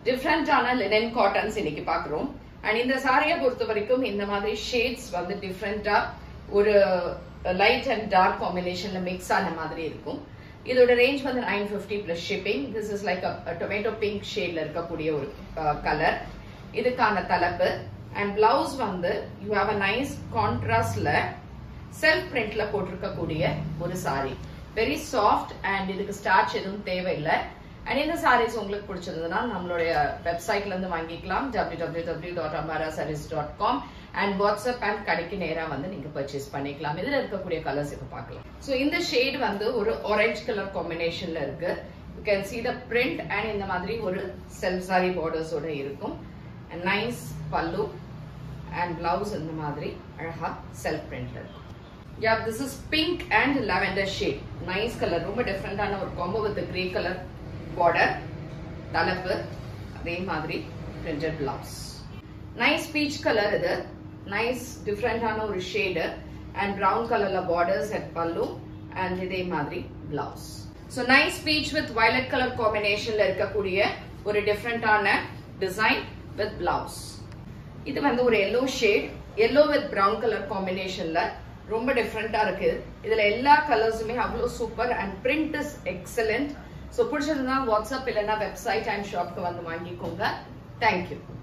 டிஃபரண்டான linen cottons இன்னைக்கு பாக்குறோம். And இந்த சாரியை பொறுத்த வரைக்கும் இந்த மாதிரி ஷேட்ஸ் வந்து டிஃபரெண்டா ஒரு லைட் அண்ட் டார்க் காம்பினேஷன்ல மிக்ஸ் ஆன மாதிரி இருக்கும். இதோட ரேஞ்ச் வந்து 950 plus shipping. This is like tomato pink ஷேட்ல இருக்கக்கூடிய ஒரு கலர். இதுக்கான தலைப்பு அண்ட் பிளவுஸ் வந்து யூ ஹாவ் அ நைஸ் கான்ட்ராஸ்ட்ல செல்ஃப் பிரிண்ட்ல போட்டிருக்கக்கூடிய ஒரு சாரி. வெரி சாஃப்ட் அண்ட் இதுக்கு ஸ்டார்ச் எதுவும் தேவையில்லை. அண்ட் இந்த சாரீஸ் உங்களுக்கு பிடிச்சிருந்ததுன்னா நம்மளுடைய வெப்சைட்ல இருந்து வாங்கிக்கலாம், www.ambarasarees.com. அண்ட் வாட்ஸ்அப் அண்ட் கடைக்கு நேரா வந்து நீங்க பர்ச்சேஸ் பண்ணிக்கலாம். இதுல இருக்கக்கூடிய கலர்ஸ் இப்ப பார்க்கலாம். சோ இந்த ஷேட் வந்து ஒரு ஆரஞ்சு கலர் காம்பினேஷன்ல இருக்கு. You can see the print and இந்த மாதிரி ஒரு செல்ஃப் சாரி பார்டர்ஸோட இருக்கும். And nice pallu and blouse இந்த மாதிரி அழகா செல்ஃப் பிரிண்ட்ல இருக்கும். Yeah, this is pink and lavender shade. Nice color. ரொம்ப டிஃபரெண்டான ஒரு combo with grey colour border. தலைப்பு அதே மாதிரி printed blouse. Nice peach color இது. Nice டிஃபரெண்டான ஒரு ஷேட் and brown colorல borders at pallu and இதே மாதிரி blouse. So nice peach with violet color combinationல இருக்கக்கூடிய ஒரு டிஃபரெண்டான டிசைன் with blouse. இது வந்து ஒரு yellow shade, yellow with brown color combinationல ரொம்ப டிஃபரெண்டா இருக்கு. இதுல எல்லா கலர்ஸுமே அவ்வளவு super and print is excellent. So பிடிச்சிருந்தா வாட்ஸ்அப் இல்லைன்னா வெப்சைட் அண்ட் ஷாப்க்கு வந்து வாங்கிக்கோங்க. தேங்க்யூ.